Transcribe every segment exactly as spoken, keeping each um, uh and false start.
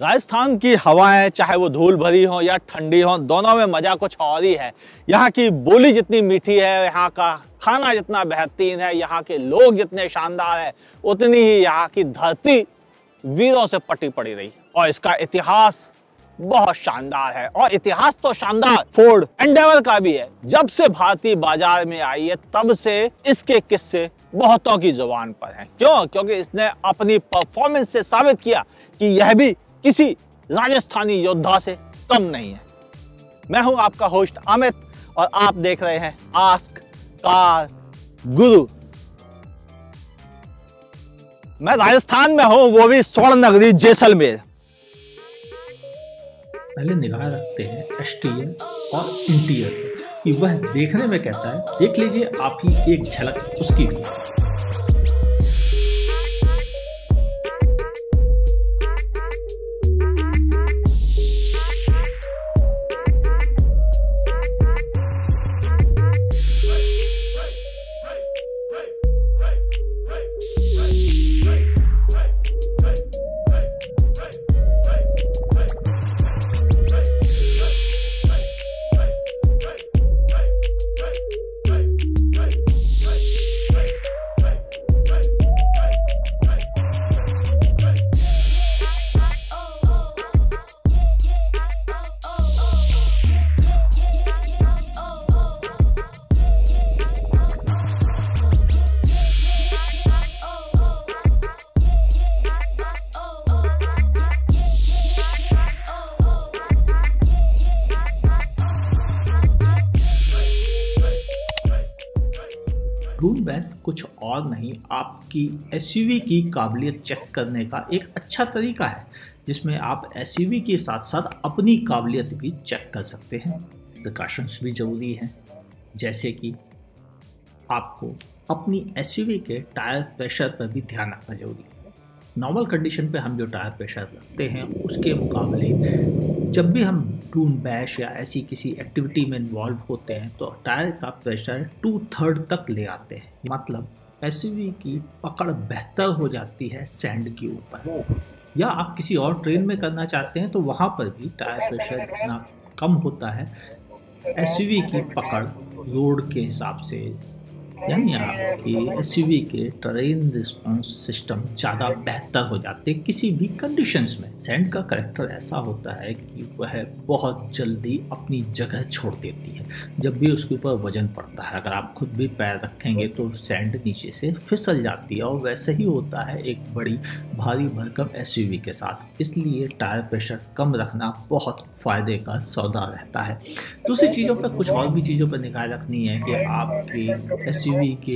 राजस्थान की हवाएं चाहे वो धूल भरी हो या ठंडी हो, दोनों में मजा कुछ और ही है। यहाँ की बोली जितनी मीठी है, यहाँ का खाना जितना बेहतरीन है, यहाँ के लोग जितने शानदार है, उतनी ही यहाँ की धरती वीरों से पटी पड़ी रही और इसका इतिहास बहुत शानदार है। और इतिहास तो शानदार फोर्ड एंडेवर का भी है। जब से भारतीय बाजार में आई है तब से इसके किस्से बहुतों की जुबान पर हैं। क्यों? क्योंकि इसने अपनी परफॉर्मेंस से साबित किया कि यह भी किसी राजस्थानी योद्धा से कम नहीं है। मैं हूं आपका होस्ट अमित और आप देख रहे हैं आस्क कार गुरु। मैं राजस्थान में हूं, वो भी स्वर्ण नगरी जैसलमेर। पहले निगाह रखते हैं एक्सटीरियर और इंटीरियर कि वह देखने में कैसा है। देख लीजिए आप ही एक झलक उसकी भी। ड्रून बेस कुछ और नहीं, आपकी एसयूवी की काबिलियत चेक करने का एक अच्छा तरीका है, जिसमें आप एसयूवी के साथ साथ अपनी काबिलियत भी चेक कर सकते हैं। प्रिकॉशंस भी ज़रूरी हैं, जैसे कि आपको अपनी एसयूवी के टायर प्रेशर पर भी ध्यान रखना जरूरी है। नॉर्मल कंडीशन पे हम जो टायर प्रेशर रखते हैं उसके मुकाबले जब भी हम ड्रून बैश या ऐसी किसी एक्टिविटी में इन्वॉल्व होते हैं तो टायर का प्रेशर टू थर्ड तक ले आते हैं। मतलब एसयूवी की पकड़ बेहतर हो जाती है सैंड के ऊपर, या आप किसी और ट्रेन में करना चाहते हैं तो वहाँ पर भी टायर प्रेशर इतना कम होता है, एसयूवी की पकड़ रोड के हिसाब से, यानी आपकी एसयूवी के टरेन रिस्पॉन्स सिस्टम ज़्यादा बेहतर हो जाते हैं किसी भी कंडीशंस में। सैंड का करैक्टर ऐसा होता है कि वह बहुत जल्दी अपनी जगह छोड़ देती है जब भी उसके ऊपर वजन पड़ता है। अगर आप खुद भी पैर रखेंगे तो सैंड नीचे से फिसल जाती है, और वैसे ही होता है एक बड़ी भारी भरकम एसयूवी के साथ। इसलिए टायर प्रेशर कम रखना बहुत फ़ायदे का सौदा रहता है। दूसरी चीज़ों पर, कुछ और भी चीज़ों पर निगाह रखनी है कि आपकी एसयूवी के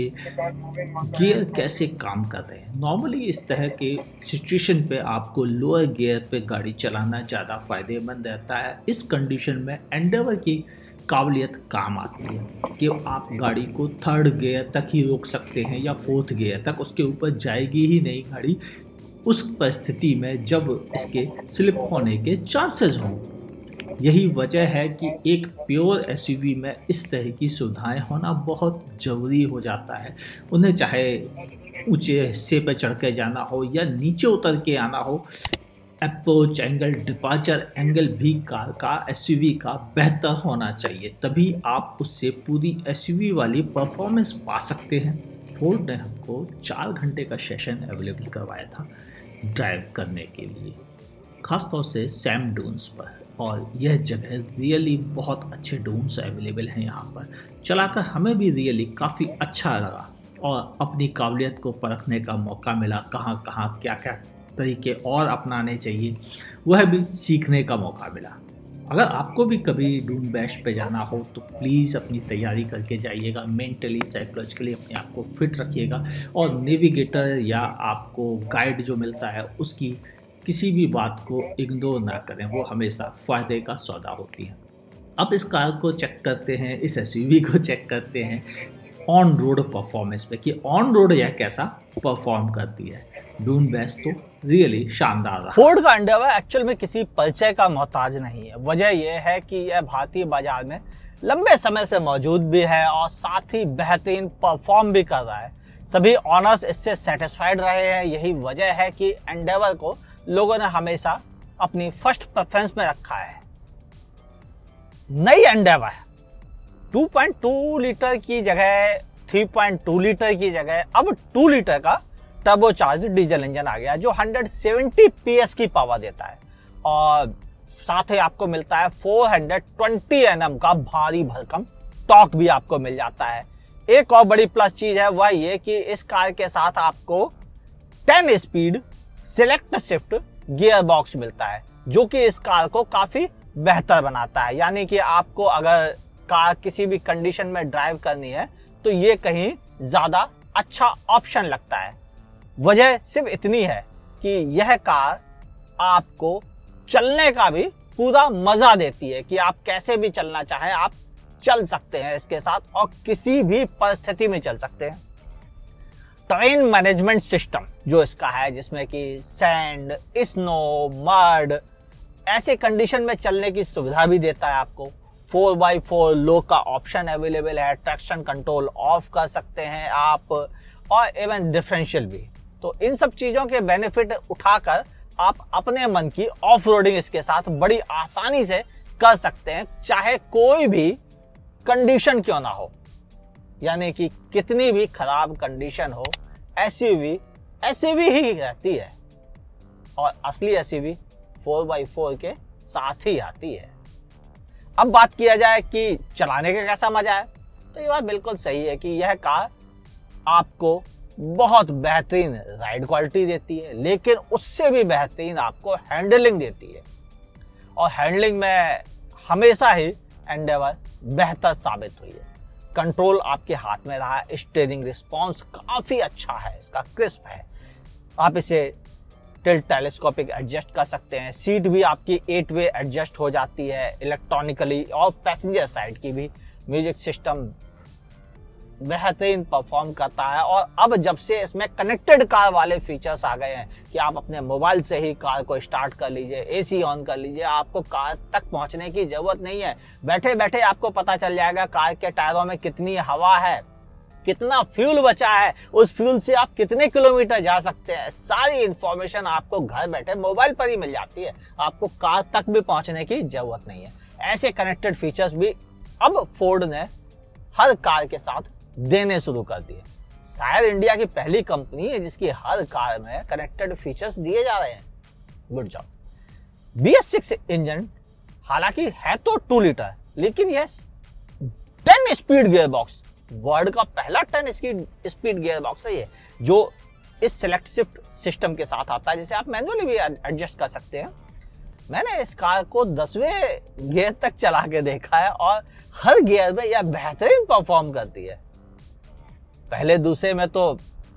गियर कैसे काम कर रहे हैं। नॉर्मली इस तरह के सिचुएशन पे आपको लोअर गियर पे गाड़ी चलाना ज़्यादा फायदेमंद रहता है। इस कंडीशन में एंडेवर की काबिलियत काम आती है कि आप गाड़ी को थर्ड गियर तक ही रोक सकते हैं या फोर्थ गियर तक, उसके ऊपर जाएगी ही नहीं गाड़ी उस परिस्थिति में जब इसके स्लिप होने के चांसेस हों। यही वजह है कि एक प्योर एसयूवी में इस तरह की सुविधाएं होना बहुत ज़रूरी हो जाता है। उन्हें चाहे ऊंचे हिस्से पर चढ़ के जाना हो या नीचे उतर के आना हो, अप्रोच एंगल, डिपार्चर एंगल भी कार का एसयूवी का बेहतर होना चाहिए, तभी आप उससे पूरी एसयूवी वाली परफॉर्मेंस पा सकते हैं। फोर्ड ने हमको चार घंटे का सेशन अवेलेबल करवाया था ड्राइव करने के लिए, ख़ासतौर से सैम डून्स पर, और यह जगह रियली बहुत अच्छे डून्स अवेलेबल हैं यहाँ पर। चलाकर हमें भी रियली काफ़ी अच्छा लगा और अपनी काबिलियत को परखने का मौका मिला। कहाँ कहाँ क्या क्या तरीके और अपनाने चाहिए वह भी सीखने का मौका मिला। अगर आपको भी कभी ड्रून बैश पे जाना हो तो प्लीज़ अपनी तैयारी करके जाइएगा। मेंटली साइकोलॉजिकली अपने आप को फिट रखिएगा, और नेविगेटर या आपको गाइड जो मिलता है उसकी किसी भी बात को इग्नोर ना करें, वो हमेशा फ़ायदे का सौदा होती है। अब इस कार को चेक करते हैं, इस एसयूवी को चेक करते हैं ऑन रोड परफॉर्मेंस पे कि ऑन रोड यह कैसा परफॉर्म करती है। ड्रून बेस तो रियली शानदार रहा। फोर्ड का एंडेवर एक्चुअल में किसी परिचय का मोहताज नहीं है। वजह यह है कि यह भारतीय बाजार में लंबे समय से मौजूद भी है और साथ ही बेहतरीन परफॉर्म भी कर रहा है। सभी ऑनर्स इससे सेटिस्फाइड रहे हैं। यही वजह है कि एंडेवर को लोगों ने हमेशा अपनी फर्स्ट प्रेफरेंस में रखा है। नई Endeavour two point two litre की जगह, थ्री पॉइंट टू लीटर की जगह अब टू लीटर का टर्बोचार्ज डीजल इंजन आ गया जो one hundred seventy P S की पावर देता है और साथ ही आपको मिलता है four hundred twenty N M का भारी भरकम टॉर्क भी आपको मिल जाता है। एक और बड़ी प्लस चीज है वह ये कि इस कार के साथ आपको ten speed select shift gear box मिलता है जो कि इस कार को काफी बेहतर बनाता है। यानी कि आपको अगर कार किसी भी कंडीशन में ड्राइव करनी है तो ये कहीं ज्यादा अच्छा ऑप्शन लगता है। वजह सिर्फ इतनी है कि यह कार आपको चलने का भी पूरा मजा देती है कि आप कैसे भी चलना चाहें आप चल सकते हैं इसके साथ और किसी भी परिस्थिति में चल सकते हैं। ट्रेन मैनेजमेंट सिस्टम जो इसका है जिसमें कि सैंड, स्नो, मड ऐसे कंडीशन में चलने की सुविधा भी देता है आपको। फोर बाई फोर लो का ऑप्शन अवेलेबल है, ट्रैक्शन कंट्रोल ऑफ कर सकते हैं आप और इवन डिफरेंशियल भी। तो इन सब चीजों के बेनिफिट उठाकर आप अपने मन की ऑफ रोडिंग इसके साथ बड़ी आसानी से कर सकते हैं, चाहे कोई भी कंडीशन क्यों ना हो। यानी कि कितनी भी खराब कंडीशन हो, एसयूवी एसयूवी ही रहती है और असली एसयूवी फोर बाई फोर के साथ ही आती है। अब बात किया जाए कि चलाने का कैसा मजा है, तो ये बात बिल्कुल सही है कि यह कार आपको बहुत बेहतरीन राइड क्वालिटी देती है, लेकिन उससे भी बेहतरीन आपको हैंडलिंग देती है और हैंडलिंग में हमेशा ही एंडेवर बेहतर साबित हुई है। कंट्रोल आपके हाथ में रहा है, स्टीयरिंग रिस्पॉन्स काफी अच्छा है, इसका क्रिस्प है। आप इसे टिल्ट टेलीस्कोपिक एडजस्ट कर सकते हैं, सीट भी आपकी एट वे एडजस्ट हो जाती है इलेक्ट्रॉनिकली और पैसेंजर साइड की भी म्यूजिक सिस्टम बेहतरीन परफॉर्म करता है। और अब जब से इसमें कनेक्टेड कार वाले फीचर्स आ गए हैं कि आप अपने मोबाइल से ही कार को स्टार्ट कर लीजिए, एसी ऑन कर लीजिए, आपको कार तक पहुंचने की जरूरत नहीं है। बैठे बैठे आपको पता चल जाएगा कार के टायरों में कितनी हवा है, कितना फ्यूल बचा है, उस फ्यूल से आप कितने किलोमीटर जा सकते हैं। सारी इंफॉर्मेशन आपको घर बैठे मोबाइल पर ही मिल जाती है, आपको कार तक भी पहुंचने की जरूरत नहीं है। ऐसे कनेक्टेड फीचर्स भी अब फोर्ड ने हर कार के साथ देने शुरू कर दिए। शायद इंडिया की पहली कंपनी है जिसकी हर कार में कनेक्टेड फीचर्स दिए जा रहे हैं। Good job. B S six engine हालांकि है तो टू लीटर, लेकिन यह ten speed gear box, world का पहला टेन स्पीड गियर बॉक्स है ये, जो इस सिलेक्ट शिफ्ट सिस्टम के साथ आता है जिसे आप मैनुअली भी एडजस्ट कर सकते हैं। मैंने इस कार को दसवें गियर तक चला के देखा है और हर गियर में यह बेहतरीन परफॉर्म करती है। पहले दूसरे में तो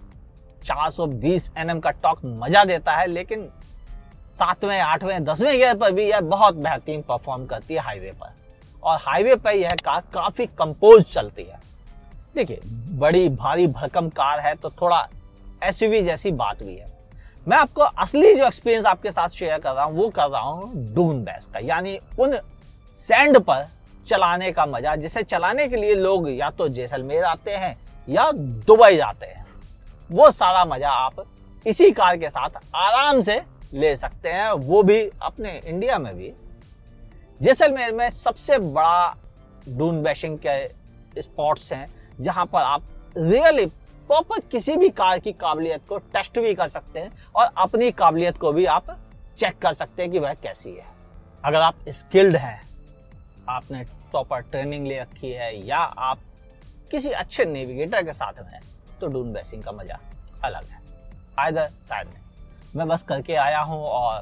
चार सौ बीस एन एम का टॉर्क मजा देता है, लेकिन सातवें, आठवें, दसवें गियर पर भी यह बहुत बेहतरीन परफॉर्म करती है हाईवे पर। और हाईवे पर यह कार काफी कंपोज चलती है। देखिए, बड़ी भारी भरकम कार है तो थोड़ा एसयूवी जैसी बात भी है। मैं आपको असली जो एक्सपीरियंस आपके साथ शेयर कर रहा हूं वो कर रहा हूं डून बेस का, यानी उन सैंड पर चलाने का मजा जिसे चलाने के लिए लोग या तो जैसलमेर आते हैं या दुबई जाते हैं। वो सारा मजा आप इसी कार के साथ आराम से ले सकते हैं, वो भी अपने इंडिया में भी। जैसलमेर में सबसे बड़ा डून बैशिंग के स्पॉट्स हैं जहां पर आप रियली प्रॉपर किसी भी कार की काबिलियत को टेस्ट भी कर सकते हैं और अपनी काबिलियत को भी आप चेक कर सकते हैं कि वह कैसी है। अगर आप स्किल्ड हैं, आपने प्रॉपर ट्रेनिंग ले रखी है या आप किसी अच्छे नेविगेटर के साथ में, तो डून बेसिंग का मजा अलग है। आइदर साइड में मैं बस करके आया हूं और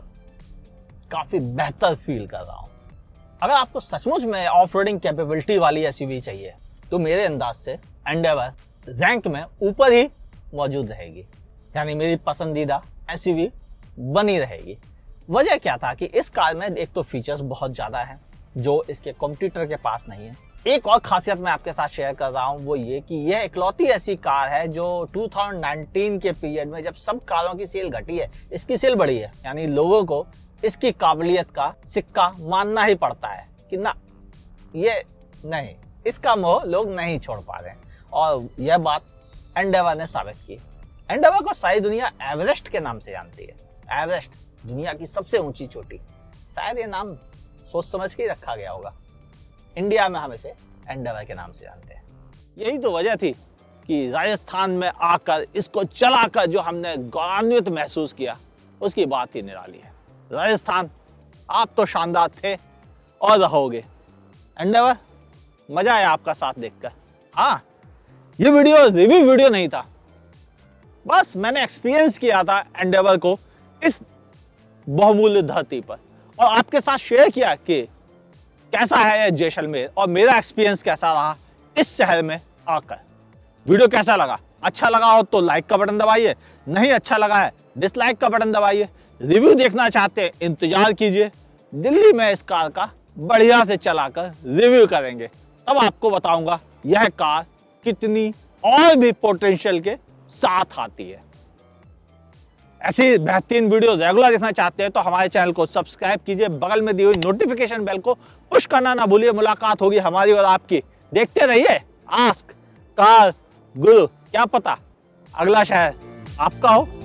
काफी बेहतर फील कर रहा हूं। अगर आपको सचमुच में ऑफ रोडिंग कैपेबिलिटी वाली एसयूवी चाहिए तो मेरे अंदाज से एंडेवर रैंक में ऊपर ही मौजूद रहेगी, यानी मेरी पसंदीदा एसयूवी बनी रहेगी। वजह क्या था कि इस कार में एक तो फीचर्स बहुत ज्यादा है जो इसके कॉम्पिटिटर के पास नहीं है। एक और खासियत मैं आपके साथ शेयर कर रहा हूं वो ये कि यह इकलौती ऐसी कार है जो दो हज़ार उन्नीस के पीरियड में जब सब कारों की सेल घटी है, इसकी सेल बढ़ी है। यानी लोगों को इसकी काबिलियत का सिक्का मानना ही पड़ता है कि ना, ये नहीं, इसका मोह लोग नहीं छोड़ पा रहे हैं। और यह बात एंडेवर ने साबित की। एंडेवर को सारी दुनिया एवरेस्ट के नाम से जानती है। एवरेस्ट दुनिया की सबसे ऊंची चोटी। शायद ये नाम सोच समझ के ही रखा गया होगा। इंडिया में हम इसे एंडेवर के नाम से जानते हैं। यही तो वजह थी कि राजस्थान में आकर इसको चलाकर जो हमने गौरवान्वित महसूस किया, उसकी बात ही निराली है। राजस्थान, आप तो शानदार थे और रहोगे। एंडेवर, मजा आया आपका साथ देखकर। हाँ, ये वीडियो रिव्यू वीडियो नहीं था, बस मैंने एक्सपीरियंस किया था एंडेवर को इस बहुमूल्य धरती पर और आपके साथ शेयर किया कि कैसा है यह जैसलमेर और मेरा एक्सपीरियंस कैसा रहा इस शहर में आकर। वीडियो कैसा लगा? अच्छा लगा हो तो लाइक का बटन दबाइए, नहीं अच्छा लगा है डिसलाइक का बटन दबाइए। रिव्यू देखना चाहते हैं, इंतजार कीजिए, दिल्ली में इस कार का बढ़िया से चलाकर रिव्यू करेंगे, तब आपको बताऊंगा यह कार कितनी और भी पोटेंशियल के साथ आती है। ऐसी बेहतरीन वीडियो रेगुलर देखना चाहते हैं तो हमारे चैनल को सब्सक्राइब कीजिए, बगल में दी हुई नोटिफिकेशन बेल को पुश करना ना भूलिए। मुलाकात होगी हमारी और आपकी, देखते रहिए आस्क कार गुरु। क्या पता अगला शहर आपका हो।